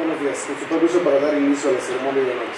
Buenos días. Con su permiso para dar inicio a la ceremonia de honores.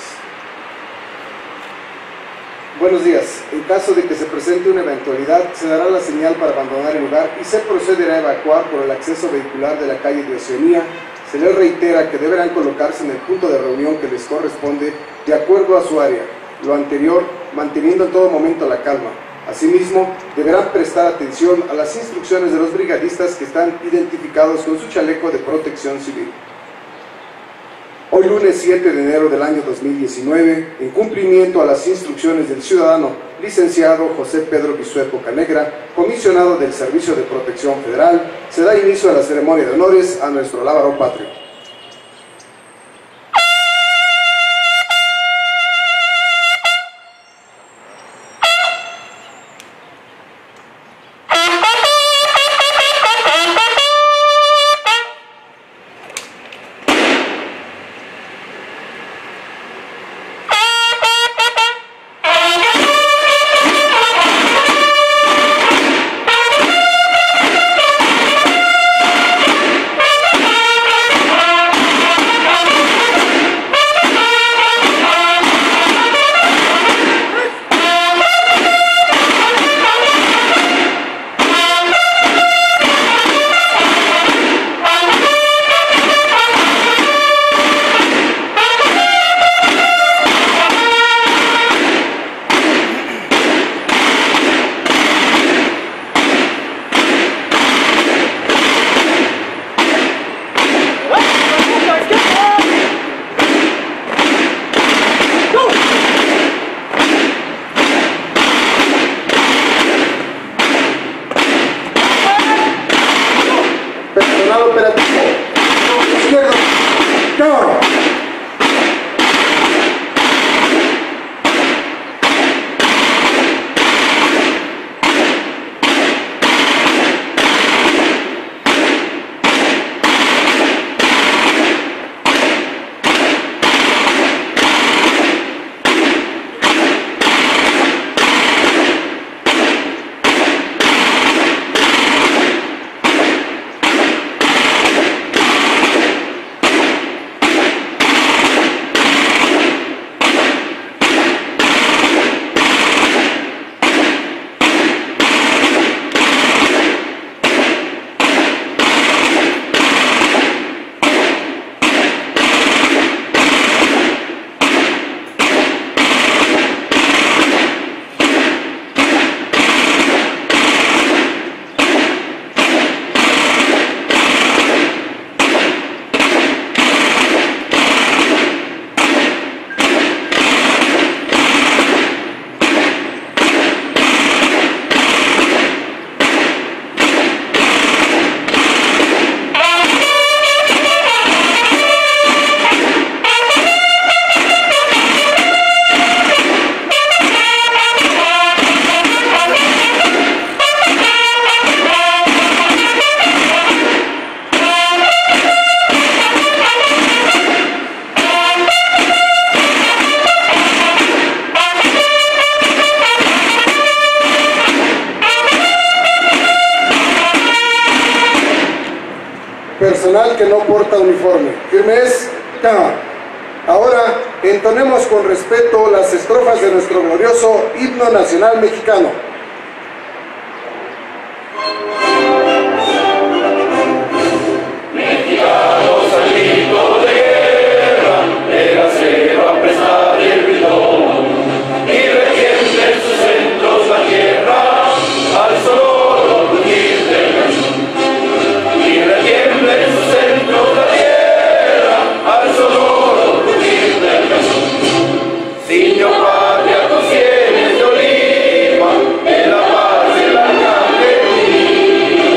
Buenos días. En caso de que se presente una eventualidad, se dará la señal para abandonar el lugar y se procederá a evacuar por el acceso vehicular de la calle de Oceanía. Se les reitera que deberán colocarse en el punto de reunión que les corresponde de acuerdo a su área. Lo anterior, manteniendo en todo momento la calma. Asimismo, deberán prestar atención a las instrucciones de los brigadistas que están identificados con su chaleco de protección civil. Hoy lunes 7 de enero del año 2019, en cumplimiento a las instrucciones del ciudadano licenciado José Pedro Bisué Bocanegra, comisionado del Servicio de Protección Federal, se da inicio a la ceremonia de honores a nuestro lábaro patrio. Personal que no porta uniforme. Firmes, cama. Ahora entonemos con respeto las estrofas de nuestro glorioso himno nacional mexicano. Mexicanos al grito de guerra, el acero a prestar el bridón, y retiembla en sus centros la tierra, al sonoro rugir del cañón. Y retiembla en sus centros la tierra, al sonoro rugir del cañón. Ciño patria con sienes de oliva, en la paz del arcángel.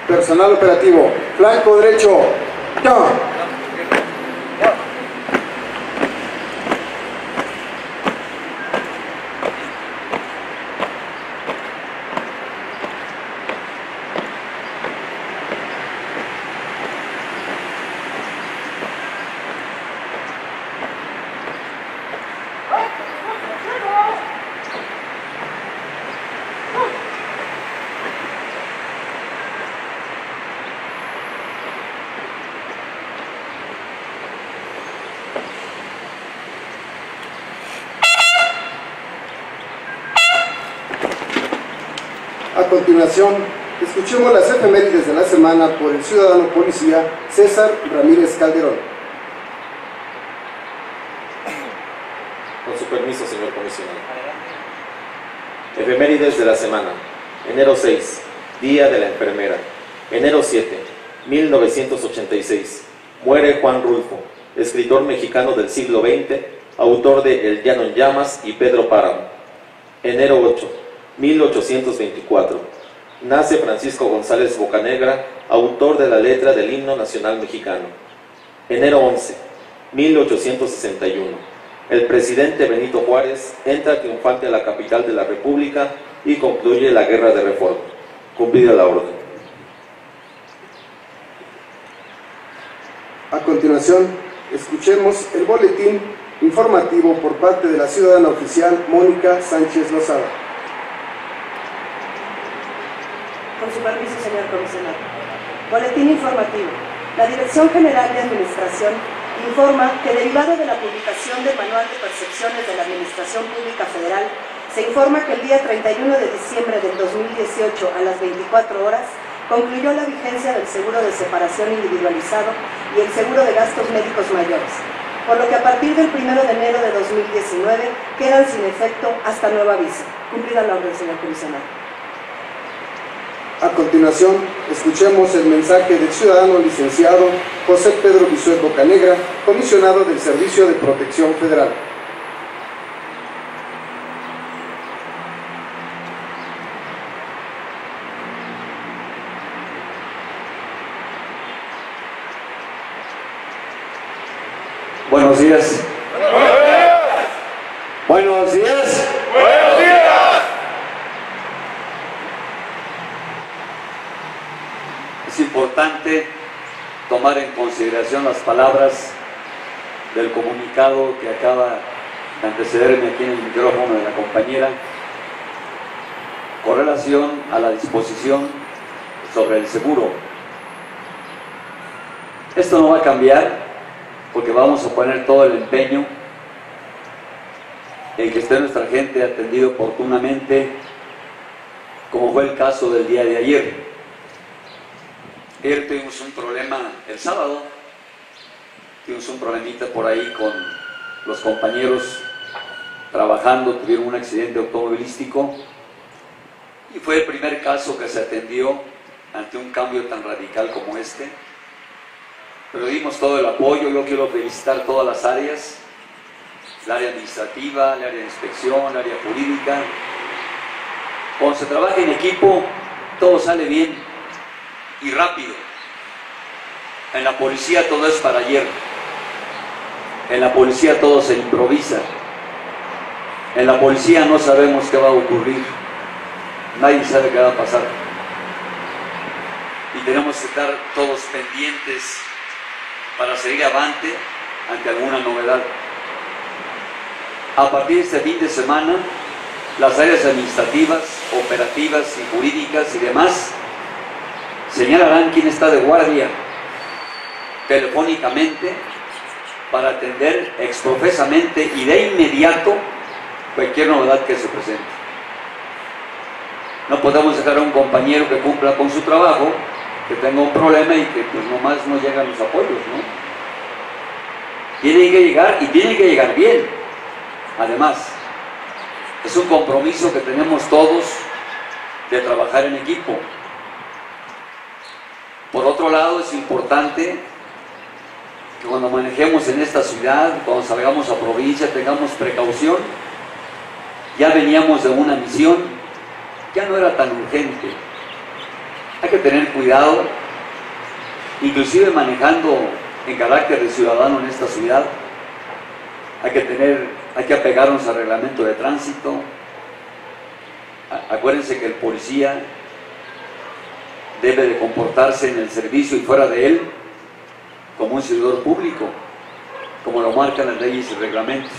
Personal operativo, flanco derecho, ¡ya! A continuación, escuchemos las efemérides de la semana por el ciudadano policía César Ramírez Calderón. Con su permiso, señor comisionado. Efemérides de la semana. Enero 6, Día de la Enfermera. Enero 7, 1986. Muere Juan Rulfo, escritor mexicano del siglo XX, autor de El Llano en Llamas y Pedro Páramo. Enero 8, 1824. Nace Francisco González Bocanegra, autor de la letra del himno nacional mexicano. Enero 11, 1861. El presidente Benito Juárez entra triunfante a la capital de la República y concluye la Guerra de Reforma. Cumplida la orden. A continuación, escuchemos el boletín informativo por parte de la ciudadana oficial Mónica Sánchez Lozada. Con su permiso, señor comisionado. Boletín informativo. La Dirección General de Administración informa que, derivado de la publicación del Manual de Percepciones de la Administración Pública Federal, se informa que el día 31 de diciembre del 2018 a las 24 horas concluyó la vigencia del seguro de separación individualizado y el seguro de gastos médicos mayores, por lo que a partir del 1 de enero de 2019 quedan sin efecto hasta nuevo aviso. Cumplida la orden, señor comisionado. A continuación, escuchemos el mensaje del ciudadano licenciado José Pedro Bisuet Bocanegra, comisionado del Servicio de Protección Federal. Buenos días. Buenos días. ¡Buenos días! Es importante tomar en consideración las palabras del comunicado que acaba de antecederme aquí en el micrófono de la compañera con relación a la disposición sobre el seguro. Esto no va a cambiar porque vamos a poner todo el empeño en que esté nuestra gente atendida oportunamente, como fue el caso del día de ayer. Ayer tuvimos un problema, el sábado, tuvimos un problemita por ahí con los compañeros trabajando, tuvieron un accidente automovilístico y fue el primer caso que se atendió ante un cambio tan radical como este. Pero dimos todo el apoyo. Yo quiero felicitar todas las áreas, el área administrativa, el área de inspección, el área jurídica. Cuando se trabaja en equipo, todo sale bien y rápido. En la policía todo es para ayer. En la policía todo se improvisa. En la policía no sabemos qué va a ocurrir. Nadie sabe qué va a pasar. Y tenemos que estar todos pendientes para seguir avante ante alguna novedad. A partir de este fin de semana, las áreas administrativas, operativas y jurídicas y demás señalarán quién está de guardia telefónicamente para atender exprofesamente y de inmediato cualquier novedad que se presente. No podemos dejar a un compañero que cumpla con su trabajo, que tenga un problema y que pues nomás no llegan los apoyos, ¿no? Tienen que llegar y tienen que llegar bien. Además, es un compromiso que tenemos todos de trabajar en equipo. Por otro lado, es importante que cuando manejemos en esta ciudad, cuando salgamos a provincia, tengamos precaución. Ya veníamos de una misión, ya no era tan urgente. Hay que tener cuidado, inclusive manejando en carácter de ciudadano en esta ciudad. Hay que apegarnos al reglamento de tránsito. Acuérdense que el policía debe de comportarse en el servicio y fuera de él como un servidor público, como lo marcan las leyes y reglamentos.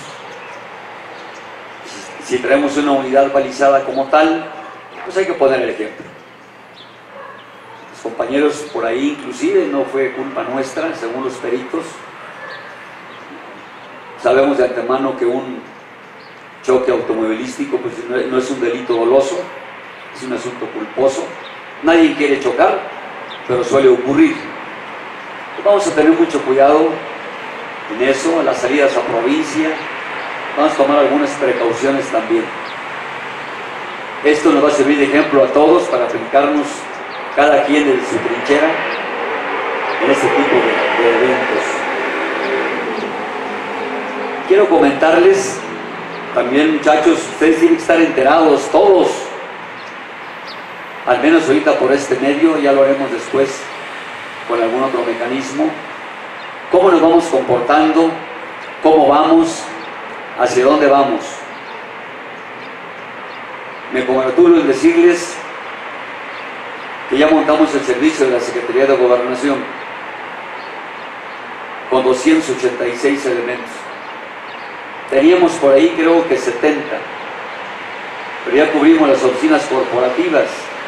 Si traemos una unidad balizada como tal, pues hay que poner el ejemplo. Los compañeros por ahí, inclusive, no fue culpa nuestra, según los peritos. Sabemos de antemano que un choque automovilístico pues no es un delito doloso, es un asunto culposo. Nadie quiere chocar, pero suele ocurrir. Vamos a tener mucho cuidado en eso, las salidas a provincia. Vamos a tomar algunas precauciones también. Esto nos va a servir de ejemplo a todos para aplicarnos cada quien desde su trinchera en este tipo de eventos. Quiero comentarles también, muchachos, ustedes tienen que estar enterados todos, al menos ahorita por este medio, ya lo haremos después con algún otro mecanismo, cómo nos vamos comportando, cómo vamos, hacia dónde vamos. Me congratulo en decirles que ya montamos el servicio de la Secretaría de Gobernación con 286 elementos. Teníamos por ahí creo que 70, pero ya cubrimos las oficinas corporativas.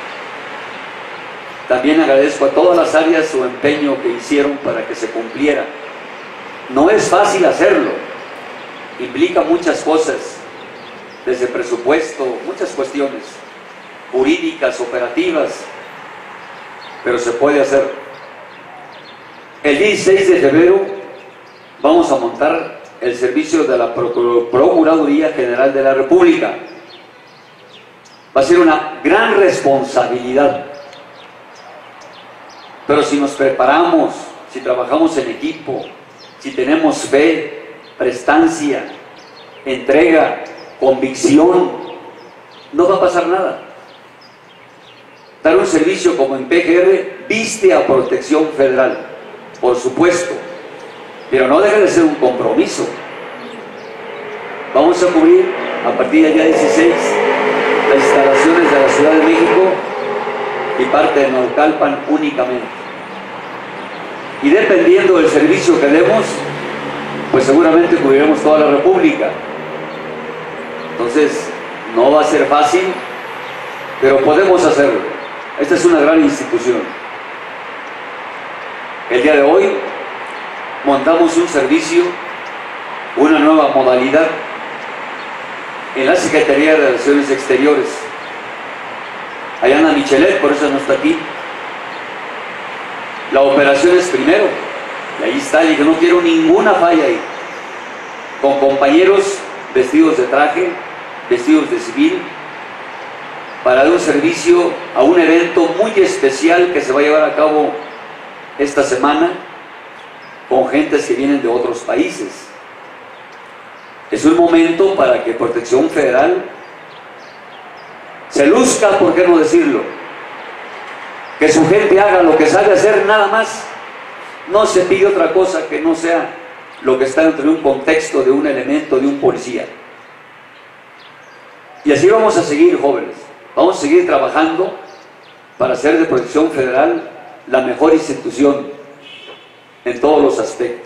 También agradezco a todas las áreas su empeño que hicieron para que se cumpliera. No es fácil hacerlo, implica muchas cosas, desde presupuesto, muchas cuestiones jurídicas, operativas, pero se puede hacer. El 16 de febrero vamos a montar el servicio de la Procuraduría General de la República. Va a ser una gran responsabilidad, pero si nos preparamos, si trabajamos en equipo, si tenemos fe, prestancia, entrega, convicción, no va a pasar nada. Dar un servicio como en PGR viste a protección federal, por supuesto, pero no deja de ser un compromiso. Vamos a cubrir a partir del día 16 las instalaciones de la Ciudad de México y parte de Naucalpan únicamente. Y dependiendo del servicio que demos, pues seguramente cubriremos toda la República. Entonces, no va a ser fácil, pero podemos hacerlo. Esta es una gran institución. El día de hoy montamos un servicio, una nueva modalidad en la Secretaría de Relaciones Exteriores. Allá anda Michelet, por eso no está aquí. La operación es primero, y ahí está, y dije, no quiero ninguna falla ahí. Con compañeros vestidos de traje, vestidos de civil, para dar un servicio a un evento muy especial que se va a llevar a cabo esta semana con gentes que vienen de otros países. Es un momento para que Protección Federal se luzca, ¿por qué no decirlo? Que su gente haga lo que sabe hacer, nada más. No se pide otra cosa que no sea lo que está dentro de un contexto de un elemento, de un policía. Y así vamos a seguir, jóvenes. Vamos a seguir trabajando para hacer de Protección Federal la mejor institución en todos los aspectos.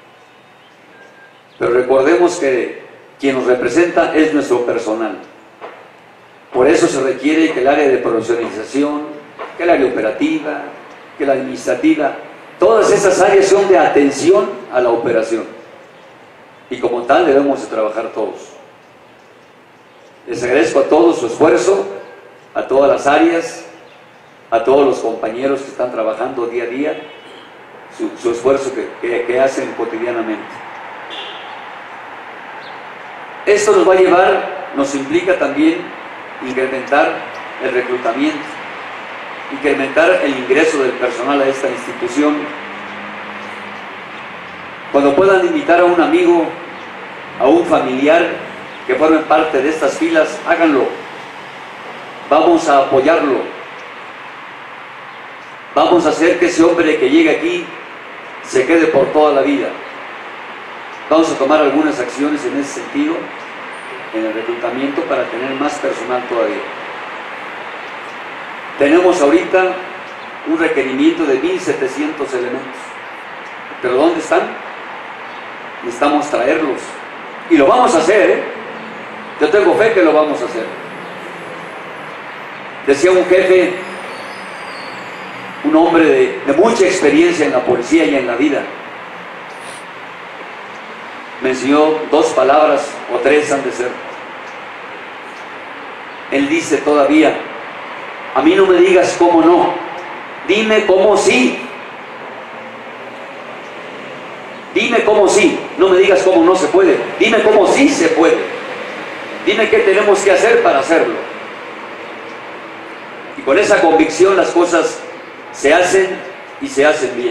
Pero recordemos que quien nos representa es nuestro personal. Por eso se requiere que el área de profesionalización, que el área operativa, que la administrativa, todas esas áreas son de atención a la operación. Y como tal debemos de trabajar todos. Les agradezco a todos su esfuerzo, a todas las áreas, a todos los compañeros que están trabajando día a día, su esfuerzo que hacen cotidianamente. Esto nos va a llevar, nos implica también incrementar el reclutamiento, incrementar el ingreso del personal a esta institución. Cuando puedan invitar a un amigo, a un familiar que formen parte de estas filas, háganlo. Vamos a apoyarlo. Vamos a hacer que ese hombre que llegue aquí se quede por toda la vida. Vamos a tomar algunas acciones en ese sentido, en el reclutamiento, para tener más personal todavía. Tenemos ahorita un requerimiento de 1,700 elementos. ¿Pero dónde están? Necesitamos traerlos. Y lo vamos a hacer, ¿eh? Yo tengo fe que lo vamos a hacer. Decía un jefe, un hombre de mucha experiencia en la policía y en la vida, me enseñó 2 palabras, o 3 han de ser. Él dice todavía: a mí no me digas cómo no, dime cómo sí. Dime cómo sí, no me digas cómo no se puede, dime cómo sí se puede. Dime qué tenemos que hacer para hacerlo. Y con esa convicción las cosas se hacen y se hacen bien.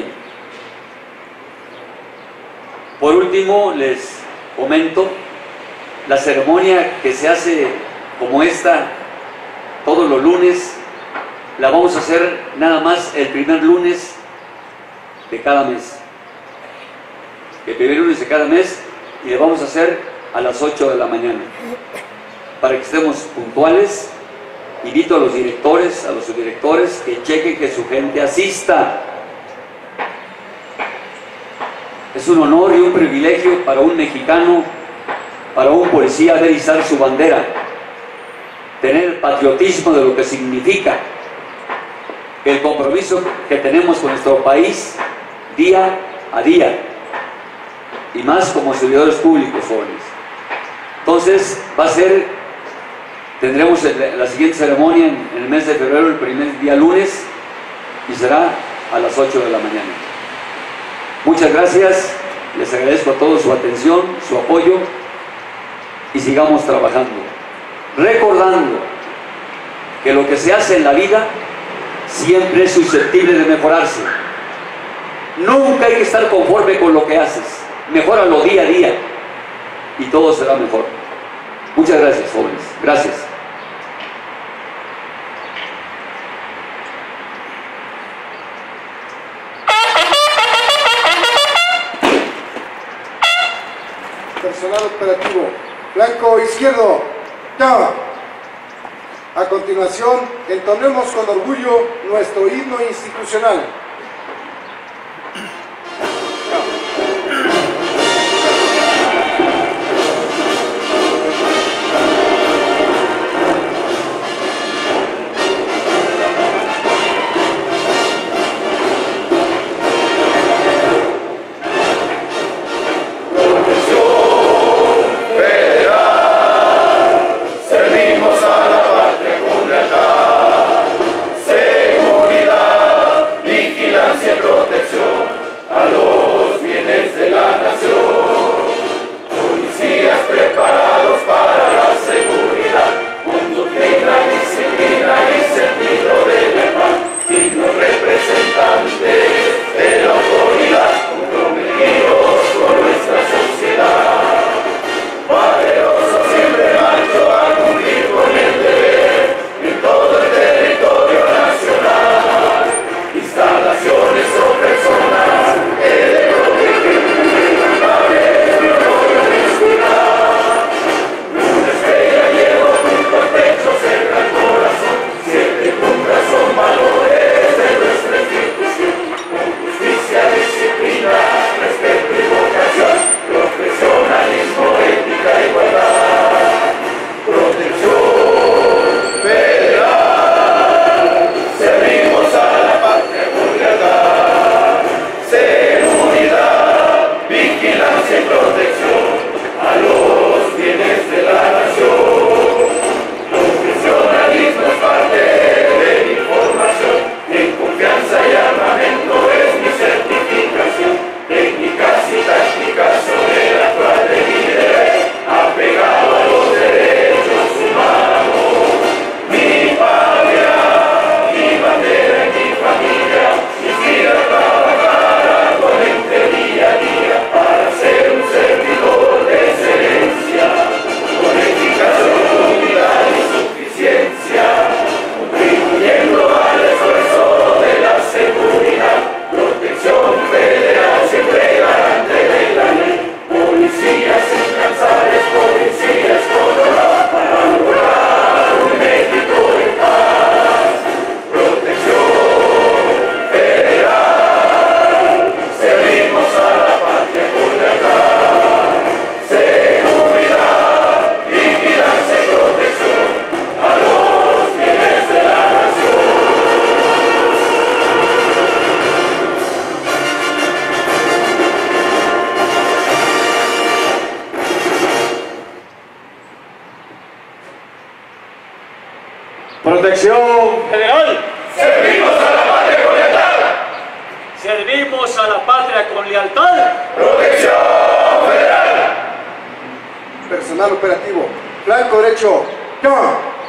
Por último, les comento, la ceremonia que se hace como esta todos los lunes, la vamos a hacer nada más el primer lunes de cada mes. El primer lunes de cada mes, y le vamos a hacer a las 8 de la mañana. Para que estemos puntuales, invito a los directores, a los subdirectores, que chequen que su gente asista. Es un honor y un privilegio para un mexicano, para un policía, ver izar su bandera, tener el patriotismo de lo que significa, el compromiso que tenemos con nuestro país día a día, y más como servidores públicos jóvenes. Entonces tendremos la siguiente ceremonia en el mes de febrero, el primer día lunes, y será a las 8 de la mañana. Muchas gracias, les agradezco a todos su atención, su apoyo, y sigamos trabajando, recordando que lo que se hace en la vida siempre es susceptible de mejorarse. Nunca hay que estar conforme con lo que haces, mejóralo día a día y todo será mejor. Muchas gracias, jóvenes. Gracias. Personal operativo, flanco izquierdo, ya. A continuación, entonemos con orgullo nuestro himno institucional. Seguridad, federal. Servimos a la patria con lealtad. Servimos a la patria con lealtad. Protección federal. Personal operativo. Flanco derecho. ¡No!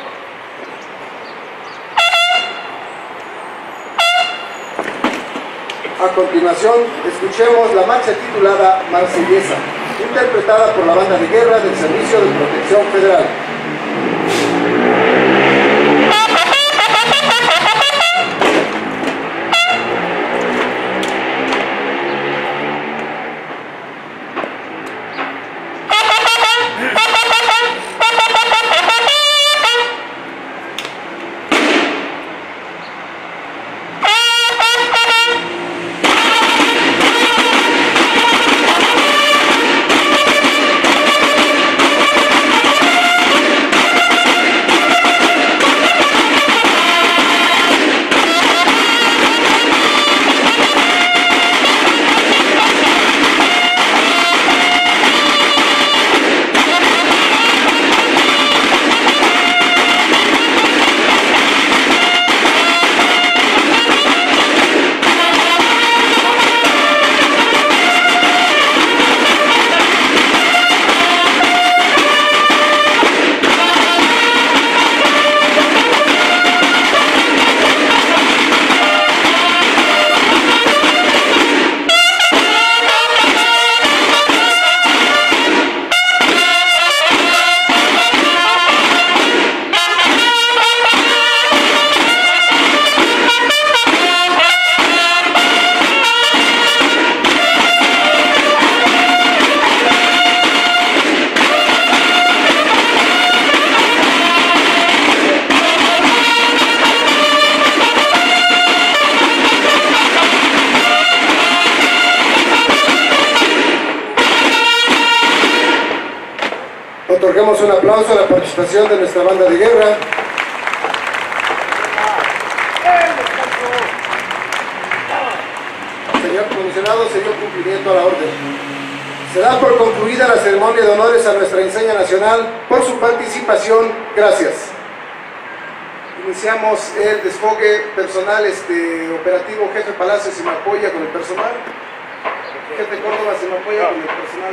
A continuación, escuchemos la marcha titulada Marsellesa, interpretada por la banda de guerra del Servicio de Protección Federal. Otorguemos un aplauso a la participación de nuestra banda de guerra. Señor comisionado, se dio cumplimiento a la orden. Se da por concluida la ceremonia de honores a nuestra enseña nacional por su participación. Gracias. Iniciamos el desfogue personal operativo. Jefe Palacio, si me apoya con el personal. Jefe Córdoba, si me apoya con el personal.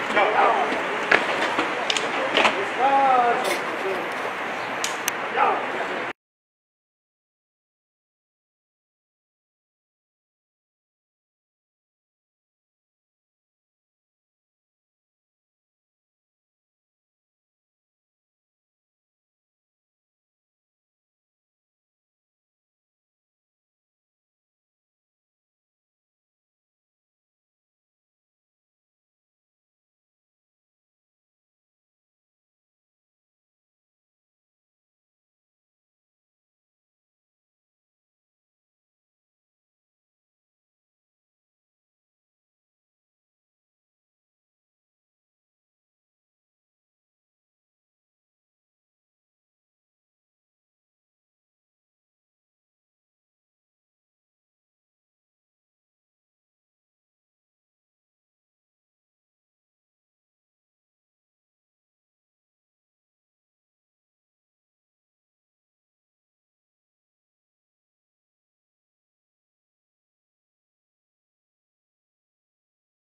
Ya.